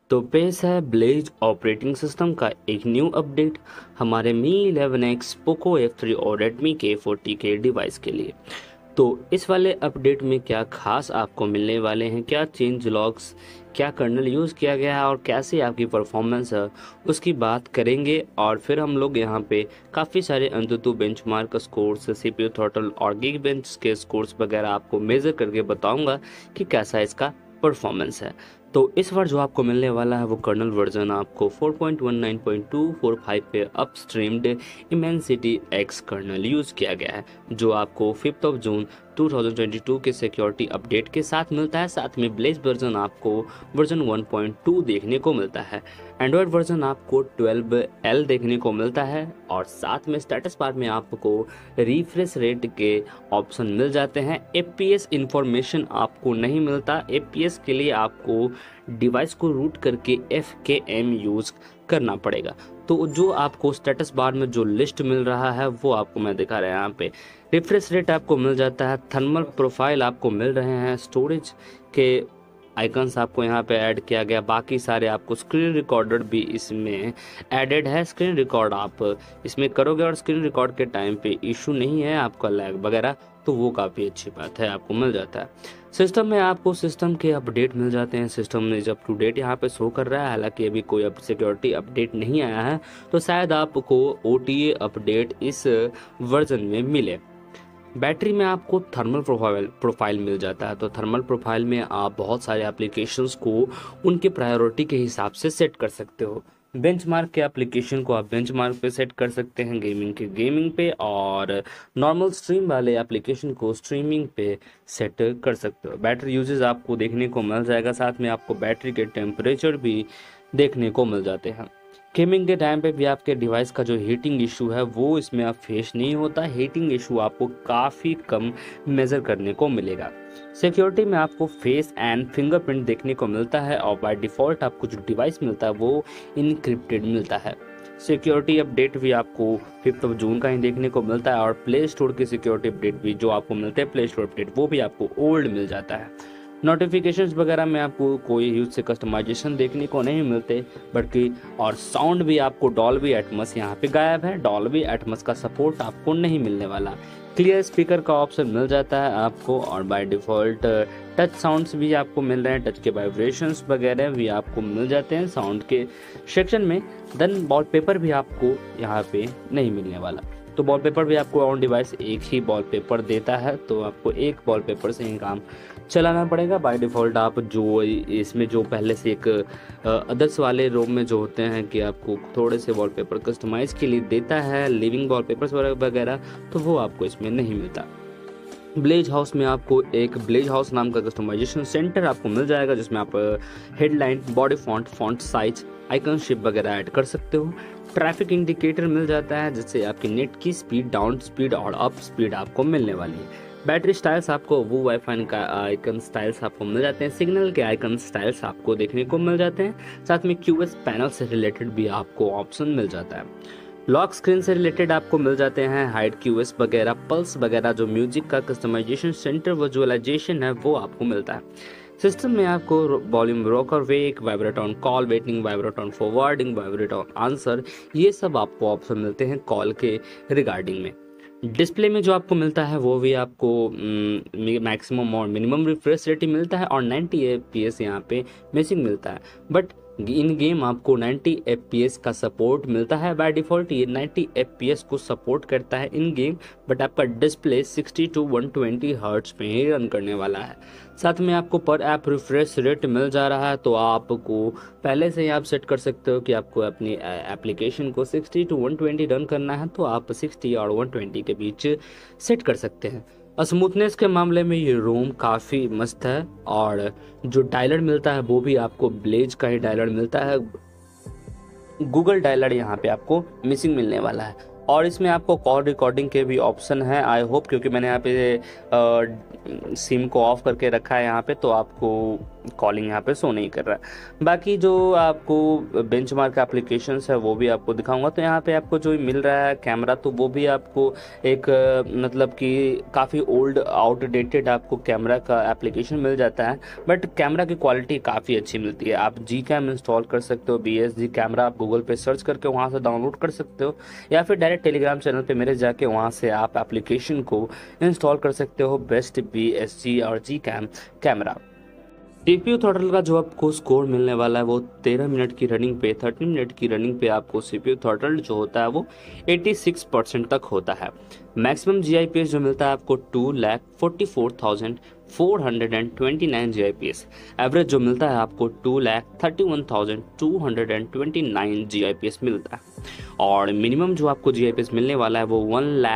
तो पेश है ब्लेज ऑपरेटिंग सिस्टम का एक न्यू अपडेट हमारे मी 11X पोको F3 और रेडमी के 40 के डिवाइस के लिए। तो इस वाले अपडेट में क्या खास आपको मिलने वाले हैं, क्या चेंज लॉग्स, क्या कर्नल यूज़ किया गया है और कैसे आपकी परफॉर्मेंस है, उसकी बात करेंगे। और फिर हम लोग यहाँ पे काफ़ी सारे AnTuTu benchmark scores, CPU throttle और गीक बेंच के स्कोर्स वगैरह आपको मेज़र करके बताऊंगा कि कैसा इसका परफॉर्मेंस है। तो इस बार जो आपको मिलने वाला है वो कर्नल वर्जन आपको 4.19.245 पे upstreamed Dimensity X kernel use किया गया है, जो आपको 5 जून 2022 के सिक्योरिटी अपडेट के साथ मिलता है। साथ में ब्लेज वर्जन आपको वर्जन 1.2 देखने को मिलता है। एंड्रॉयड वर्जन आपको 12L देखने को मिलता है और साथ में स्टेटस बार में आपको रिफ्रेश रेट के ऑप्शन मिल जाते हैं। FPS इंफॉर्मेशन आपको नहीं मिलता। FPS के लिए आपको डिवाइस को रूट करके FKM यूज़ करना पड़ेगा। तो जो आपको स्टेटस बार में जो लिस्ट मिल रहा है वो आपको मैं दिखा रहा हूँ यहाँ पे। रिफ्रेश रेट आपको मिल जाता है, थर्मल प्रोफाइल आपको मिल रहे हैं, स्टोरेज के आइकन्स आपको यहाँ पे ऐड किया गया, बाकी सारे आपको स्क्रीन रिकॉर्डर भी इसमें एडेड है। स्क्रीन रिकॉर्ड आप इसमें करोगे और स्क्रीन रिकॉर्ड के टाइम पे इशू नहीं है आपका लैग वगैरह, तो वो काफ़ी अच्छी बात है, आपको मिल जाता है। सिस्टम में आपको सिस्टम के अपडेट मिल जाते हैं। सिस्टम में जब टू डेट यहाँ पे शो कर रहा है, हालांकि अभी कोई अब सिक्योरिटी अपडेट नहीं आया है, तो शायद आपको OTA अपडेट इस वर्जन में मिले। बैटरी में आपको थर्मल प्रोफाइल मिल जाता है। तो थर्मल प्रोफाइल में आप बहुत सारे एप्लीकेशंस को उनके प्रायोरिटी के हिसाब से सेट कर सकते हो। बेंचमार्क के एप्लीकेशन को आप बेंचमार्क पे सेट कर सकते हैं, गेमिंग के गेमिंग पे, और नॉर्मल स्ट्रीम वाले एप्लीकेशन को स्ट्रीमिंग पे सेट कर सकते हो। बैटरी यूजेस आपको देखने को मिल जाएगा, साथ में आपको बैटरी के टेम्परेचर भी देखने को मिल जाते हैं। गेमिंग के टाइम पे भी आपके डिवाइस का जो हीटिंग इशू है वो इसमें अब फेस नहीं होता। हीटिंग इशू आपको काफ़ी कम मेज़र करने को मिलेगा। सिक्योरिटी में आपको फेस एंड फिंगरप्रिंट देखने को मिलता है और बाय डिफ़ॉल्ट आपको जो डिवाइस मिलता है वो इनक्रिप्टेड मिलता है। सिक्योरिटी अपडेट भी आपको 5 जून का ही देखने को मिलता है और प्ले स्टोर की सिक्योरिटी अपडेट भी जो आपको मिलते हैं, प्ले स्टोर अपडेट, वो भी आपको ओल्ड मिल जाता है। नोटिफिकेशंस वगैरह में आपको कोई यूज से कस्टमाइजेशन देखने को नहीं मिलते, बल्कि और साउंड भी आपको डॉल्बी एटमॉस यहाँ पे गायब है। डॉल्बी एटमॉस का सपोर्ट आपको नहीं मिलने वाला। क्लियर स्पीकर का ऑप्शन मिल जाता है आपको और बाय डिफ़ॉल्ट टच साउंड्स भी आपको मिल रहे हैं। टच के वाइब्रेशंस वगैरह भी आपको मिल जाते हैं साउंड के सेक्शन में। देन वॉलपेपर भी आपको यहाँ पे नहीं मिलने वाला। तो वॉलपेपर भी आपको ऑन डिवाइस एक ही वॉलपेपर देता है, तो आपको एक वॉलपेपर से ही काम चलाना पड़ेगा। बाय डिफ़ॉल्ट आप जो इसमें जो पहले से एक अदर्स वाले रोम में जो होते हैं कि आपको थोड़े से वॉलपेपर कस्टमाइज़ के लिए देता है, लिविंग वॉलपेपर्स वगैरह, तो वो आपको इसमें नहीं मिलता। ब्लेज हाउस में आपको एक ब्लेज हाउस नाम का कस्टमाइजेशन सेंटर आपको मिल जाएगा, जिसमें आप headline, body font size, icon shape वगैरह ऐड कर सकते हो। ट्रैफिक इंडिकेटर मिल जाता है, जिससे आपकी नेट की स्पीड, डाउन स्पीड और अप स्पीड आपको मिलने वाली है। बैटरी स्टाइल्स आपको वो वाईफाई का आइकन स्टाइल्स आपको मिल जाते हैं। सिग्नल के आइकन स्टाइल्स आपको देखने को मिल जाते हैं। साथ में QS पैनल से रिलेटेड भी आपको ऑप्शन मिल जाता है। लॉक स्क्रीन से रिलेटेड आपको मिल जाते हैं हाइड QS वगैरह, पल्स वगैरह, जो म्यूजिक का कस्टमाइजेशन सेंटर विजुअलाइजेशन है वो आपको मिलता है। सिस्टम में आपको volume rocker, wake, vibrate on call, waiting, vibrate on forwarding, vibrate on answer, ये सब आपको ऑप्शन मिलते हैं कॉल के रिगार्डिंग में। डिस्प्ले में जो आपको मिलता है वो भी आपको मैक्सिमम और मिनिमम रिफ्रेश रेट मिलता है और 90 FPS यहाँ पे मिसिंग मिलता है। बट इन गेम आपको 90 FPS का सपोर्ट मिलता है। बाय डिफ़ॉल्ट ये 90 FPS को सपोर्ट करता है इन गेम, बट आपका डिस्प्ले 60 to 120 हर्ट्ज पे ही रन करने वाला है। साथ में आपको पर ऐप रिफ्रेश रेट मिल जा रहा है, तो आपको पहले से ही आप सेट कर सकते हो कि आपको अपनी एप्लीकेशन को 60 to 120 रन करना है, तो आप 60 और 120 के बीच सेट कर सकते हैं। स्मूथनेस के मामले में ये रोम काफ़ी मस्त है और जो डायलर मिलता है वो भी आपको ब्लेज का ही डायलर मिलता है। गूगल डायलर यहाँ पे आपको मिसिंग मिलने वाला है। और इसमें आपको कॉल रिकॉर्डिंग के भी ऑप्शन है आई होप, क्योंकि मैंने यहाँ पे सिम को ऑफ करके रखा है यहाँ पे, तो आपको कॉलिंग यहाँ पे शो नहीं कर रहा है। बाकी जो आपको बेंचमार्क एप्लीकेशंस है वो भी आपको दिखाऊंगा। तो यहाँ पे आपको जो मिल रहा है कैमरा, तो वो भी आपको एक मतलब कि काफ़ी ओल्ड आउटडेटेड आपको कैमरा का एप्लीकेशन मिल जाता है, बट कैमरा की क्वालिटी काफ़ी अच्छी मिलती है। आप जी कैम इंस्टॉल कर सकते हो, BSG कैमरा आप गूगल पे सर्च करके वहाँ से डाउनलोड कर सकते हो, या फिर डायरेक्ट टेलीग्राम चैनल पे मेरे जाके वहाँ से आप एप्लीकेशन को इंस्टॉल कर सकते हो, बेस्ट BSG और G cam camera. CPU throttle का जो आपको स्कोर मिलने वाला है वो 13 मिनट की रनिंग पे, 30 मिनट की रनिंग पे आपको CPU थ्रॉटल जो होता है वो 86% तक होता है। मैक्सिमम GIPS जो मिलता है आपको 2,44,429 GIPS। एवरेज जो मिलता है आपको 2,31,229 GIPS मिलता है। और मिनिमम जो आपको GIPS मिलने वाला है वो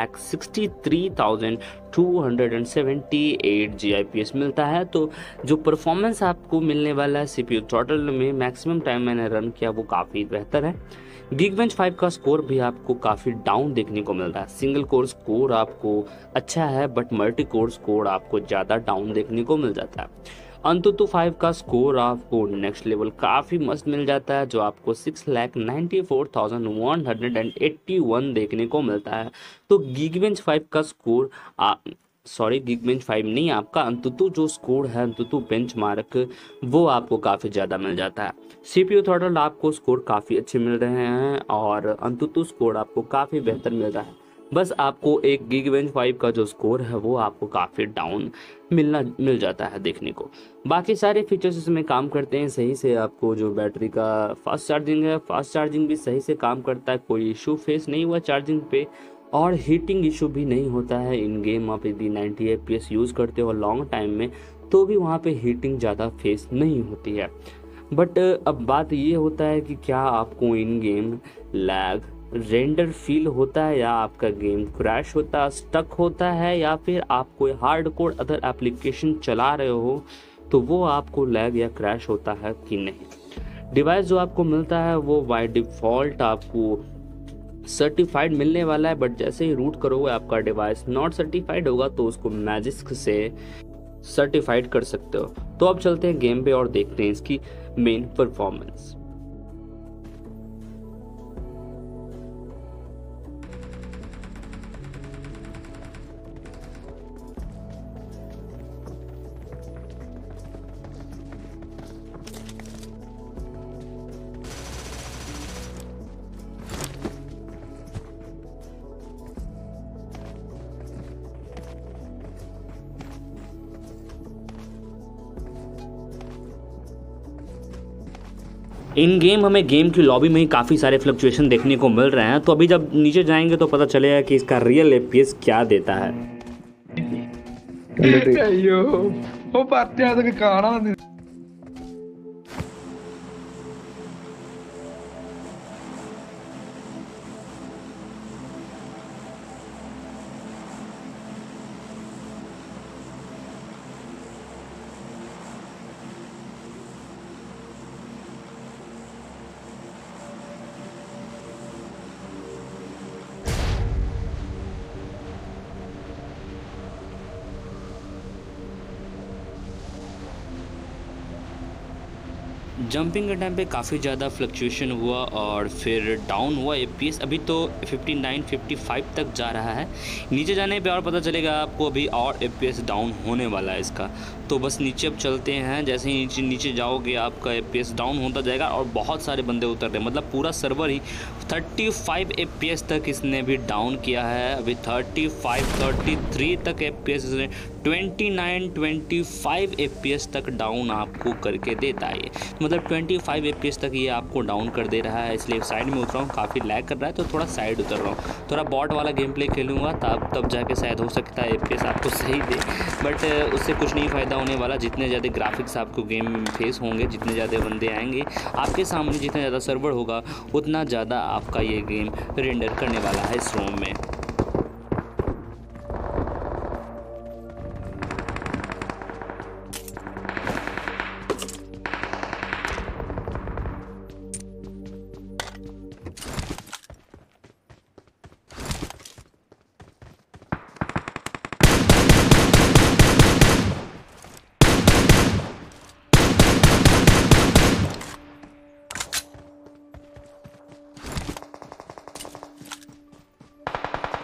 1,63,278 GIPS मिलता है। तो जो परफॉर्मेंस आपको मिलने वाला है CPU थ्रॉटल में, मैक्सिमम टाइम मैंने रन किया वो काफ़ी बेहतर है। Geekbench 5 का स्कोर भी आपको काफ़ी डाउन देखने को मिल रहा है। सिंगल कोर स्कोर आपको अच्छा है, बट मल्टी कोर स्कोर आपको ज़्यादा डाउन देखने को मिल जाता है। अंतुतु 5 का स्कोर आपको नेक्स्ट लेवल काफ़ी मस्त मिल जाता है, जो आपको 6,94,181 देखने को मिलता है। तो Geekbench 5 का स्कोर Geekbench 5 नहीं, आपका अंतुतु जो स्कोर है, अंतुतु बेंचमार्क, वो आपको काफ़ी ज़्यादा मिल जाता है। CPU थ्रॉटल आपको स्कोर काफ़ी अच्छे मिल रहे हैं और अंतुतु स्कोर आपको काफ़ी बेहतर मिल रहा है। बस आपको एक Geekbench 5 का जो स्कोर है वो आपको काफ़ी डाउन मिल जाता है देखने को। बाकी सारे फीचर्स इसमें काम करते हैं सही से। आपको जो बैटरी का फास्ट चार्जिंग है, फास्ट चार्जिंग भी सही से काम करता है, कोई इशू फेस नहीं हुआ चार्जिंग पे, और हीटिंग इशू भी नहीं होता है। इन गेम आप यदि 90 FPS यूज़ करते हो लॉन्ग टाइम में, तो भी वहाँ पे हीटिंग ज़्यादा फेस नहीं होती है। बट अब बात ये होता है कि क्या आपको in game lag render feel होता है, या आपका गेम क्रैश होता है, स्टक होता है, या फिर आप कोई हार्ड कोड अदर एप्लीकेशन चला रहे हो तो वो आपको लैग या क्रैश होता है कि नहीं। डिवाइस जो आपको मिलता है वो बाय डिफ़ॉल्ट आपको सर्टिफाइड मिलने वाला है, बट जैसे ही रूट करोगे आपका डिवाइस नॉट सर्टिफाइड होगा, तो उसको मैजिस्क से सर्टिफाइड कर सकते हो। तो अब चलते हैं गेम पे और देखते हैं इसकी मेन परफॉर्मेंस। इन गेम हमें गेम की लॉबी में ही काफ़ी सारे फ्लक्चुएशन देखने को मिल रहे हैं। तो अभी जब नीचे जाएंगे तो पता चलेगा कि इसका रियल FPS क्या देता है। അയ്യോ ഓ പറഞ്ഞ അതൊക്കെ കാണാൻ जंपिंग के टाइम पे काफ़ी ज़्यादा फ्लक्चुएशन हुआ और फिर डाउन हुआ FPS। अभी तो 59-55 तक जा रहा है। नीचे जाने पे और पता चलेगा आपको, अभी और FPS डाउन होने वाला है इसका। तो बस नीचे अब चलते हैं। जैसे ही नीचे जाओगे आपका FPS डाउन होता जाएगा और बहुत सारे बंदे उतर रहे हैं, मतलब पूरा सर्वर ही 35 FPS तक इसने भी डाउन किया है। अभी 35-33 तक FPS इसने 29-25 FPS तक डाउन आपको करके देता है। मतलब 25 FPS तक ये आपको डाउन कर दे रहा है। इसलिए साइड में उतर रहा हूँ, काफ़ी लैग कर रहा है तो थोड़ा साइड उतर रहा हूँ। थोड़ा बॉट वाला गेम प्ले खेलूँगा तब जाके शायद हो सकता है FPS आपको सही दे, बट उससे कुछ नहीं फ़ायदा होने वाला। जितने ज़्यादा ग्राफिक्स आपको गेम में फेस होंगे, जितने ज़्यादा बंदे आएंगे आपके सामने, जितना ज़्यादा सर्वर होगा, उतना ज़्यादा आपका ये गेम रेंडर करने वाला है इस रोम में।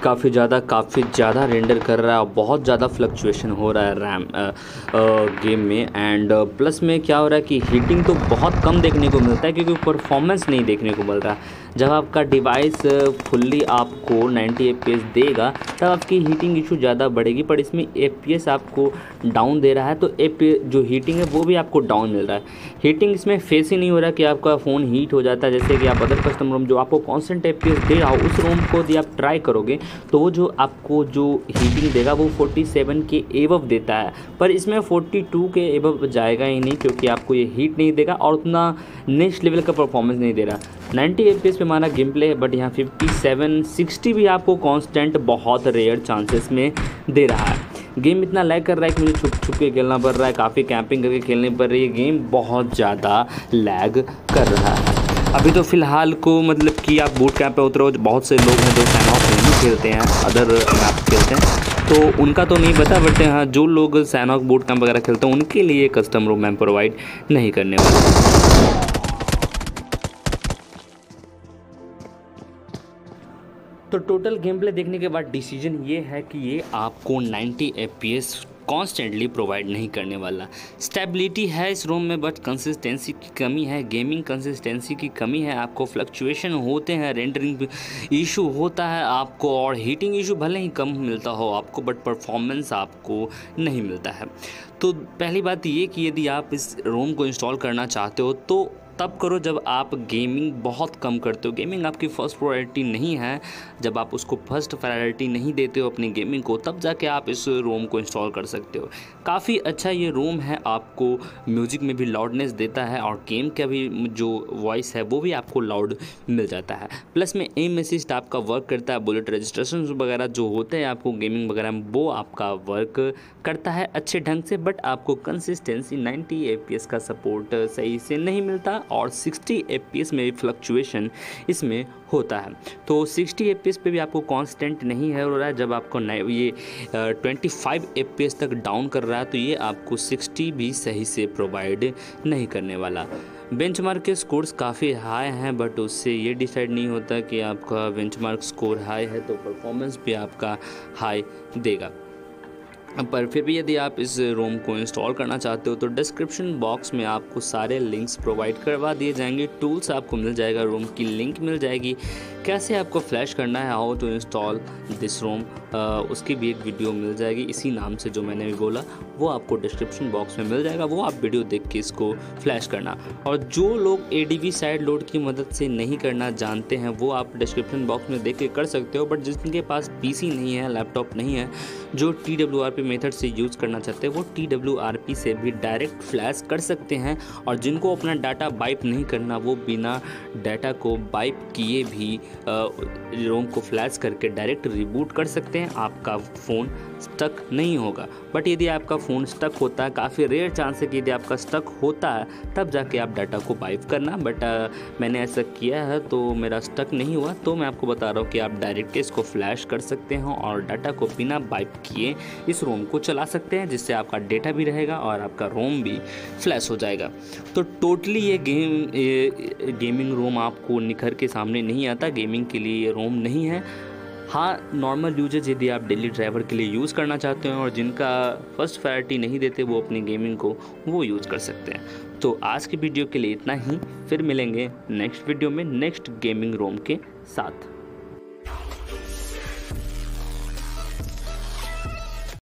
काफ़ी ज़्यादा रेंडर कर रहा है और बहुत ज़्यादा फ्लक्चुएशन हो रहा है रैम गेम में। एंड प्लस में क्या हो रहा है कि हीटिंग तो बहुत कम देखने को मिलता है क्योंकि परफॉर्मेंस नहीं देखने को मिल रहा। जब आपका डिवाइस फुल्ली आपको 90 FPS देगा तब आपकी हीटिंग इशू ज़्यादा बढ़ेगी, पर इसमें FPS आपको डाउन दे रहा है तो जो हीटिंग है वो भी आपको डाउन मिल रहा है। हीटिंग इसमें फेस ही नहीं हो रहा कि आपका फ़ोन हीट हो जाता है, जैसे कि आप अदर कस्टम रोम जो आपको कांस्टेंट FPS दे रहा हो उस रोम को यदि आप ट्राई करोगे तो वो जो आपको जो हीटिंग देगा वो 47 के एबव देता है, पर इसमें 42 के एबव जाएगा ही नहीं क्योंकि आपको ये हीट नहीं देगा और उतना नेक्स्ट लेवल का परफॉर्मेंस नहीं दे रहा। 90 FPS पे हमारा गेम प्ले है, बट यहाँ 57 60 भी आपको कांस्टेंट बहुत रेयर चांसेस में दे रहा है। गेम इतना लैग कर रहा है कि मुझे छुप छुप के खेलना पड़ रहा है, काफ़ी कैंपिंग करके खेलनी पड़ रही है। गेम बहुत ज़्यादा लैग कर रहा है। अभी तो फ़िलहाल को मतलब कि आप बूट कैंप पे उतरो, बहुत से लोग हैं जो सैनॉक नहीं खेलते हैं, अदर मैप खेलते हैं, तो उनका तो नहीं पता, बट हाँ जो लोग सैनॉक बूट कैंप वगैरह खेलते हैं उनके लिए कस्टम रूम मैं प्रोवाइड नहीं करने वाला। तो टोटल गेम प्ले देखने के बाद डिसीजन ये है कि ये आपको 90 FPS कॉन्स्टेंटली प्रोवाइड नहीं करने वाला। स्टेबिलिटी है इस रोम में, बट कंसिस्टेंसी की कमी है, गेमिंग कंसिस्टेंसी की कमी है। आपको फ्लक्चुएशन होते हैं, रेंडरिंग इशू होता है आपको, और हीटिंग इशू भले ही कम मिलता हो आपको, बट परफॉर्मेंस आपको नहीं मिलता है। तो पहली बात ये कि यदि आप इस रोम को इंस्टॉल करना चाहते हो तो तब करो जब आप गेमिंग बहुत कम करते हो, गेमिंग आपकी फ़र्स्ट प्रायोरिटी नहीं है, जब आप उसको फर्स्ट प्रायोरिटी नहीं देते हो अपनी गेमिंग को, तब जाके आप इस रोम को इंस्टॉल कर सकते हो। काफ़ी अच्छा ये रोम है, आपको म्यूज़िक में भी लाउडनेस देता है और गेम का भी जो वॉइस है वो भी आपको लाउड मिल जाता है। प्लस में एम असिस्ट आपका वर्क करता है, बुलेट रजिस्ट्रेशन वगैरह जो होते हैं आपको गेमिंग वगैरह में वो आपका वर्क करता है अच्छे ढंग से, बट आपको कंसिस्टेंसी 90 FPS का सपोर्ट सही से नहीं मिलता और 60 FPS में फ्लक्चुएशन इसमें होता है। तो 60 FPS पे भी आपको कांस्टेंट नहीं है हो रहा है। जब आपको ये 25 FPS तक डाउन कर रहा है तो ये आपको 60 भी सही से प्रोवाइड नहीं करने वाला। बेंचमार्क के स्कोर्स काफ़ी हाई हैं, बट उससे ये डिसाइड नहीं होता कि आपका बेंचमार्क स्कोर हाई है तो परफॉर्मेंस भी आपका हाई देगा। पर फिर भी यदि आप इस रोम को इंस्टॉल करना चाहते हो तो डिस्क्रिप्शन बॉक्स में आपको सारे लिंक्स प्रोवाइड करवा दिए जाएंगे, टूल्स आपको मिल जाएगा, रोम की लिंक मिल जाएगी, कैसे आपको फ्लैश करना है, how to install this ROM, उसकी भी एक वीडियो मिल जाएगी इसी नाम से जो मैंने भी बोला, वो आपको डिस्क्रिप्शन बॉक्स में मिल जाएगा, वो आप वीडियो देख के इसको फ्लैश करना। और जो लोग ADB साइड लोड की मदद से नहीं करना जानते हैं वो आप डिस्क्रिप्शन बॉक्स में देख के कर सकते हो, बट जिनके पास PC नहीं है, लैपटॉप नहीं है, जो TWRP मेथड से यूज़ करना चाहते हैं वो TWRP से भी डायरेक्ट फ्लैश कर सकते हैं। और जिनको अपना डाटा वाइप नहीं करना वो बिना डाटा को वाइप किए भी रोम को फ्लैश करके डायरेक्ट रिबूट कर सकते हैं, आपका फ़ोन स्टक नहीं होगा। बट यदि आपका फ़ोन स्टक होता है, काफ़ी रेयर चांस है कि यदि आपका स्टक होता है तब जाके आप डाटा को वाइप करना, बट मैंने ऐसा किया है तो मेरा स्टक नहीं हुआ, तो मैं आपको बता रहा हूँ कि आप डायरेक्ट इसको फ्लैश कर सकते हैं और डाटा को बिना वाइप किए इस रोम को चला सकते हैं, जिससे आपका डेटा भी रहेगा और आपका रोम भी फ्लैश हो जाएगा। तो टोटली ये गेमिंग रोम आपको निखर के सामने नहीं आता, गेमिंग के लिए ये रोम नहीं है। हाँ, नॉर्मल यूजर्स यदि आप डेली ड्राइवर के लिए यूज़ करना चाहते हैं और जिनका फर्स्ट प्रायोरिटी नहीं देते वो अपनी गेमिंग को वो यूज़ कर सकते हैं। तो आज की वीडियो के लिए इतना ही, फिर मिलेंगे नेक्स्ट वीडियो में नेक्स्ट गेमिंग रोम के साथ।